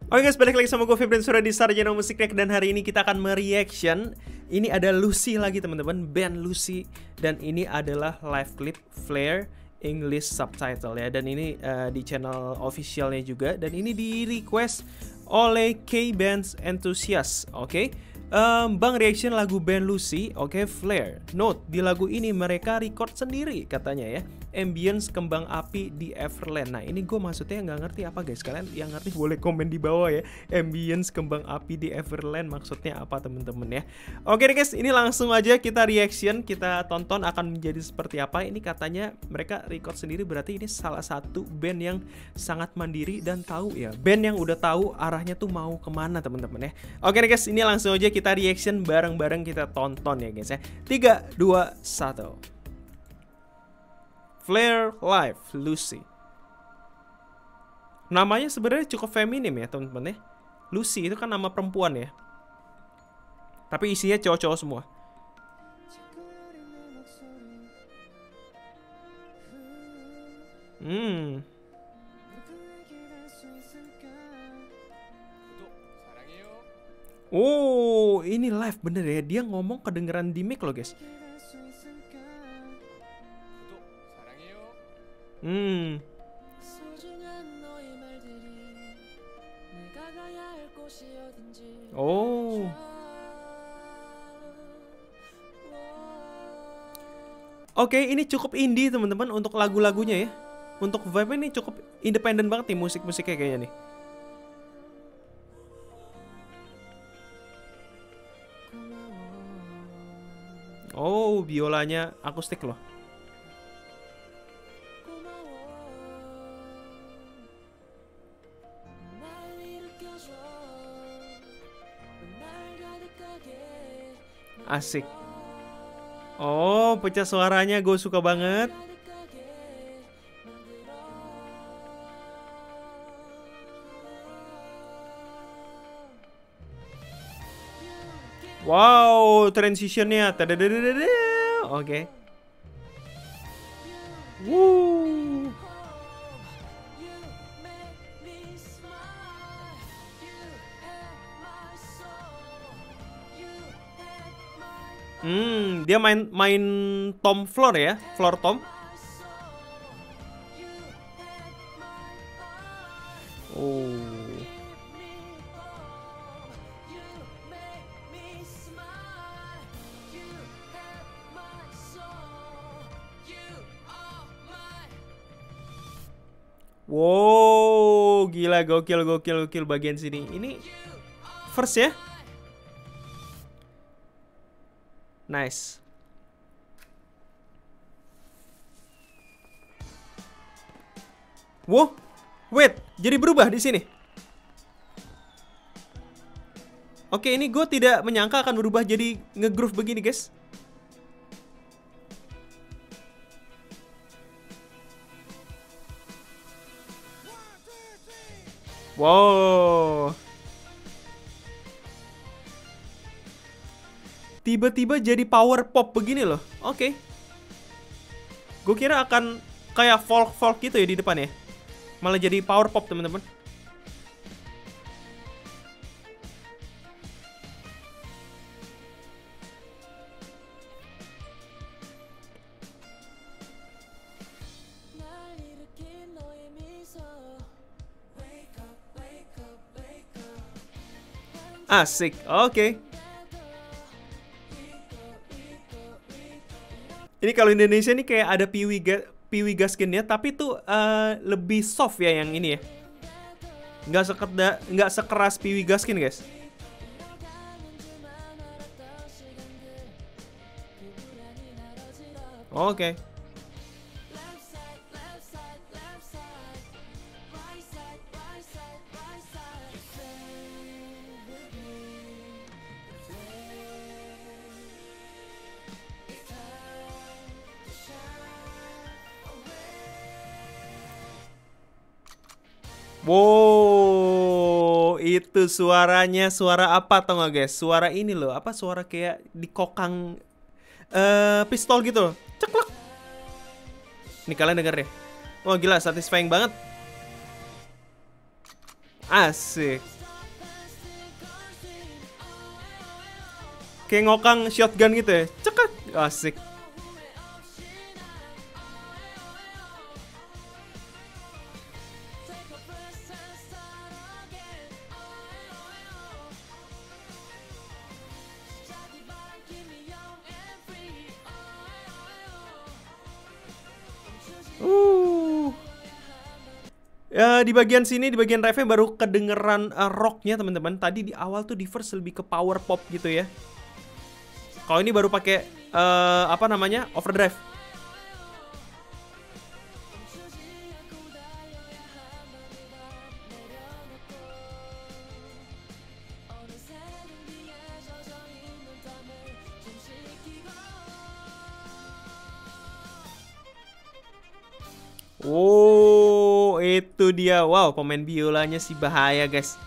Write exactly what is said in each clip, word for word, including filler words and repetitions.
Oke guys, balik lagi sama gue Febrin Surya di Sarjana Musik React. Dan hari ini kita akan mereaction. Ini ada Lucy lagi teman-teman, band Lucy. Dan ini adalah live clip Flare English subtitle ya. Dan ini uh, di channel officialnya juga. Dan ini di request oleh K-Bands Enthusiast. Oke okay? um, Bang reaction lagu band Lucy. Oke okay, Flare. Note, di lagu ini mereka record sendiri katanya ya, ambience kembang api di Everland. Nah ini gue maksudnya nggak ngerti apa guys. Kalian yang ngerti boleh komen di bawah ya. Ambience kembang api di Everland maksudnya apa temen-temen ya. Oke deh guys, ini langsung aja kita reaction. Kita tonton akan menjadi seperti apa. Ini katanya mereka record sendiri, berarti ini salah satu band yang sangat mandiri dan tahu ya. Band yang udah tahu arahnya tuh mau kemana temen-temen ya. Oke deh guys, ini langsung aja kita reaction bareng-bareng, kita tonton ya guys ya. Tiga, dua, satu. Flare Live Lucy. Namanya sebenarnya cukup feminim ya teman-teman ya. Lucy itu kan nama perempuan ya, tapi isinya cowok-cowok semua. Hmm. Oh, ini live bener ya. Dia ngomong kedengeran di mic loh guys. Hmm. Oh. Oke, ini cukup indie teman-teman untuk lagu-lagunya ya. Untuk vibe ini cukup independen banget nih musik-musiknya kayaknya nih. Oh, biolanya akustik loh. Asik. Oh, pecah suaranya gue suka banget. Wow, transitionnya. Oke. Woo. Hmm, dia main main tom floor ya, floor tom. Oh. Wow, gila, gokil gokil gokil bagian sini. Ini first ya. Nice. Wow, wait, jadi berubah di sini. Oke, ini gue tidak menyangka akan berubah jadi nge-groove begini, guys. Wow. Tiba-tiba jadi power pop begini loh. Oke. Okay. Gue kira akan kayak folk-folk gitu ya di depan ya. Malah jadi power pop teman-teman. Asik. Oke. Okay. Ini kalau Indonesia nih kayak ada Piwi ga, Piwi Gaskin-nya, tapi tuh uh, lebih soft ya yang ini ya. Nggak sekedar, nggak sekeras Piwi Gaskin guys. Oke. Okay. Wow, itu suaranya suara apa tau gak guys? Suara ini loh, apa suara kayak dikokang uh, pistol gitu loh. Ceklek. Nih kalian denger deh. Wah gila, satisfying banget. Asik. Kayak ngokang shotgun gitu ya. Cekak. Asik. Uh. Ya, di bagian sini, di bagian ref baru kedengeran uh, rocknya teman-teman. Tadi di awal tuh di verse lebih ke power pop gitu ya. Kalau ini baru pakai uh, apa namanya, overdrive. Oh, itu dia. Wow, pemain biolanya sih bahaya, guys.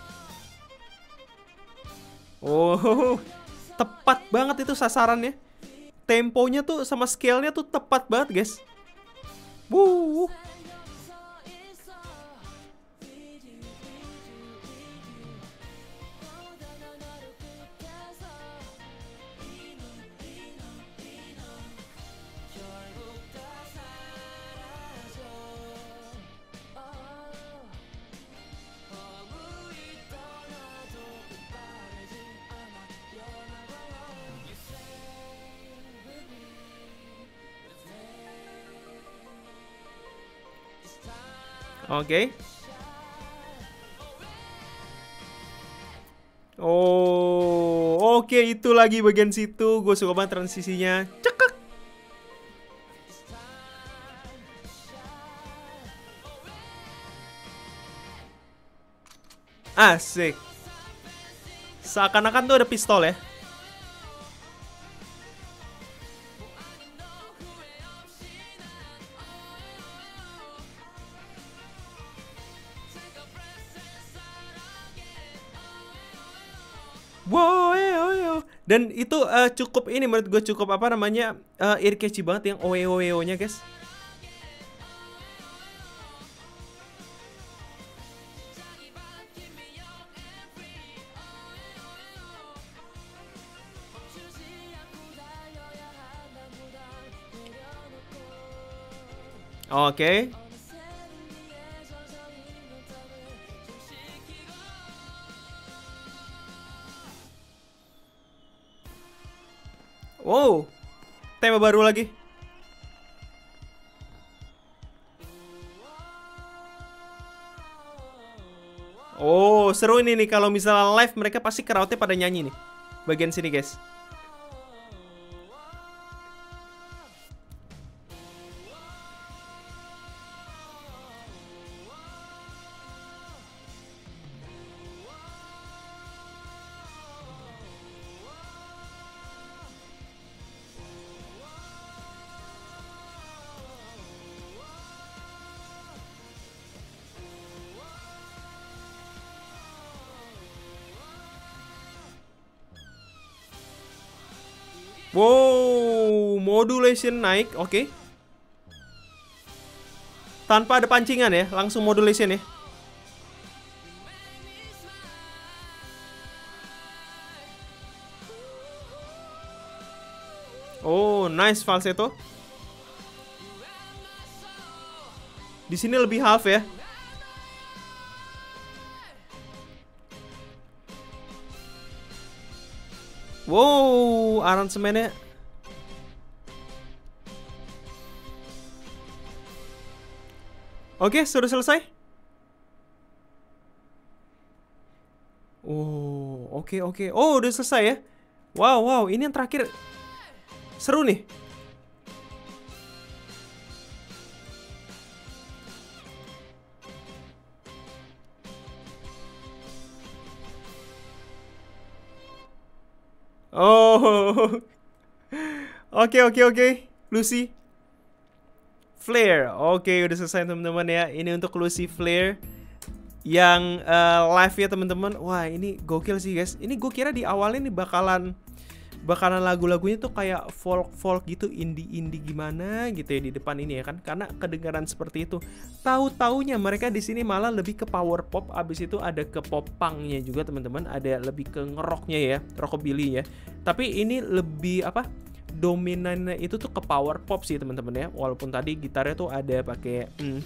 Oh, tepat banget itu sasarannya. Temponya tuh sama scale-nya tuh tepat banget, guys. Wuh. Oke. Okay. Oh, oke okay, itu lagi bagian situ. Gue suka banget transisinya. Cekek. Asik. Seakan-akan tuh ada pistol ya. Wow, yo, yo. Dan itu uh, cukup ini menurut gue cukup apa namanya uh, ear catchy banget yang oe oe nya guys. Oke. Okay. Wow, tema baru lagi. Oh, seru ini nih kalau misalnya live mereka pasti crowdnya pada nyanyi nih. Bagian sini, guys. Wow, modulation naik, oke. Okay. Tanpa ada pancingan ya, langsung modulation ya. Oh, nice falsetto. Di sini lebih half ya. Wow, aransemennya. Oke, sudah selesai. Oh, oke oke. Oh, udah selesai ya. Wow, wow, ini yang terakhir. Seru nih. Oh. Oke oke oke. Lucy Flare. Oke, udah selesai teman-teman ya. Ini untuk Lucy Flare yang uh, live ya teman-teman. Wah, ini gokil sih guys. Ini gue kira di awalnya nih bakalan bakalan lagu-lagunya tuh kayak folk-folk gitu, indie-indie gimana gitu ya di depan ini ya kan, karena kedengaran seperti itu. Tahu-taunya mereka di sini malah lebih ke power pop, abis itu ada ke pop punknya juga teman-teman, ada lebih ke ngeroknya ya, rockabilly ya. Tapi ini lebih apa? Dominannya itu tuh ke power pop sih teman-teman ya. Walaupun tadi gitarnya tuh ada pakai hmm,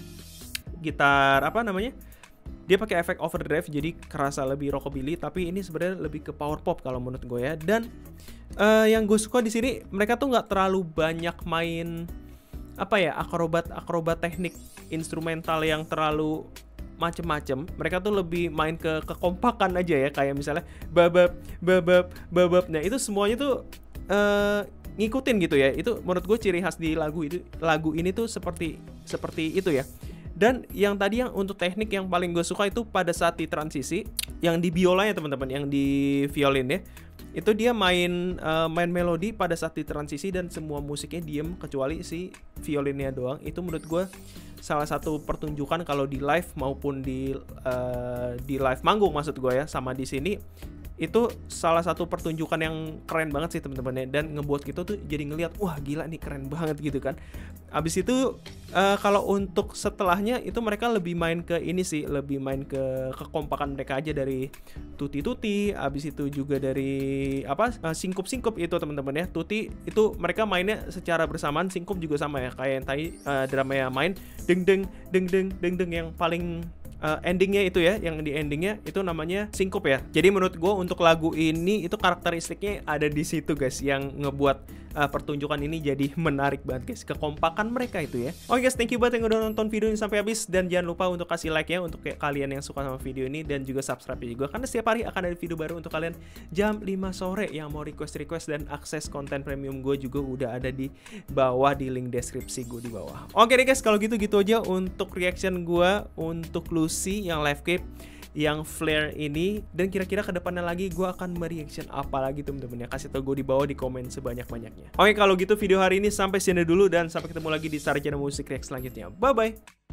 gitar apa namanya? Dia pakai efek overdrive jadi kerasa lebih rockabilly, tapi ini sebenarnya lebih ke power pop kalau menurut gue ya. Dan uh, yang gue suka di sini mereka tuh nggak terlalu banyak main apa ya akrobat akrobat teknik instrumental yang terlalu macem-macem. Mereka tuh lebih main ke kekompakan aja ya, kayak misalnya babab babab babab. Nah itu semuanya tuh uh, ngikutin gitu ya. Itu menurut gue ciri khas di lagu itu, lagu ini tuh seperti seperti itu ya. Dan yang tadi yang untuk teknik yang paling gue suka itu pada saat di transisi, yang di biolanya teman-teman, yang di violin ya, itu dia main uh, main melodi pada saat di transisi dan semua musiknya diem kecuali si violinnya doang. Itu menurut gue salah satu pertunjukan kalau di live maupun di uh, di live manggung maksud gue ya, sama di sini itu salah satu pertunjukan yang keren banget sih teman-teman ya, dan ngebuat kita tuh jadi ngelihat wah gila nih keren banget gitu kan. Abis itu uh, kalau untuk setelahnya itu mereka lebih main ke ini sih, lebih main ke kekompakan mereka aja dari tuti-tuti, abis itu juga dari apa uh, singkup-singkup itu teman-teman ya. Tuti itu mereka mainnya secara bersamaan, singkup juga sama ya kayak yang tadi uh, dramanya main deng deng deng deng deng deng yang paling Uh, endingnya itu ya, yang di endingnya itu namanya singkup ya. Jadi menurut gue untuk lagu ini itu karakteristiknya ada di situ guys, yang ngebuat uh, pertunjukan ini jadi menarik banget guys, kekompakan mereka itu ya. Oke guys, thank you banget yang udah nonton video ini sampai habis, dan jangan lupa untuk kasih like ya untuk kayak kalian yang suka sama video ini, dan juga subscribe juga karena setiap hari akan ada video baru untuk kalian jam lima sore. Yang mau request-request dan akses konten premium gue juga udah ada di bawah di link deskripsi gue di bawah. Oke deh guys, kalau gitu gitu aja untuk reaction gue untuk Lucy yang live clip yang Flare ini, dan kira-kira kedepannya lagi gue akan mereaction apa lagi temen-temen ya, kasih tau gue di bawah di komen sebanyak-banyaknya. Oke kalau gitu video hari ini sampai sini dulu, dan sampai ketemu lagi di Sarjana Musik React selanjutnya. Bye bye.